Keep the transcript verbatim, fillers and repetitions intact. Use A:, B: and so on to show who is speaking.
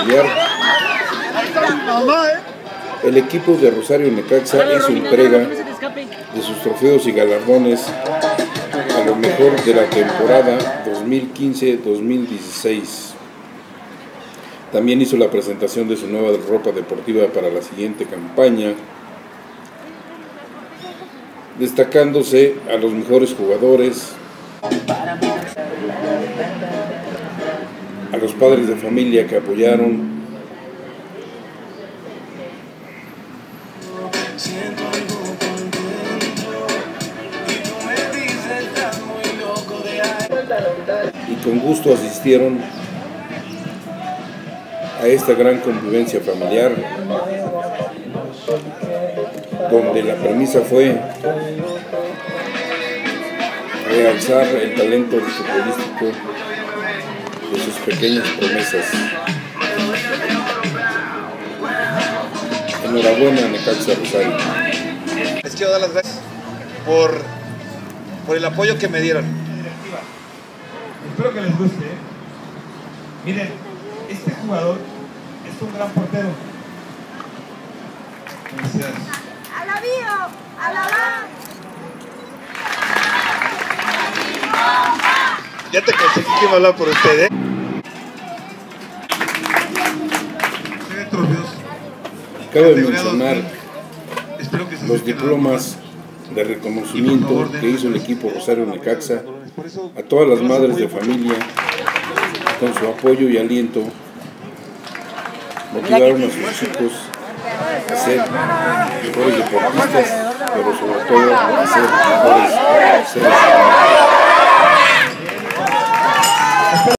A: familiar. El equipo de Rosario Necaxa hizo entrega de sus trofeos y galardones a lo mejor de la temporada dos mil quince dos mil dieciséis. También hizo la presentación de su nueva ropa deportiva para la siguiente campaña, destacándose a los mejores jugadores, a los padres de familia que apoyaron, y con gusto asistieron a esta gran convivencia familiar, donde la premisa fue realzar el talento futbolístico de sus pequeñas promesas. Enhorabuena, Necaxa Rosario.
B: Les quiero dar las gracias por, por el apoyo que me dieron.
C: Espero que les guste. ¿eh? Miren, este jugador es un gran portero. Felicidades.
D: ¡Alabío! ¡Alabá!
B: Ya te conseguí que me hablar por usted, ¿eh?
A: Cabe mencionar los diplomas de reconocimiento que hizo el equipo Rosario Necaxa a todas las madres de familia. Con su apoyo y aliento motivaron a sus chicos a ser mejores deportistas, pero sobre todo a ser mejores seres humanos.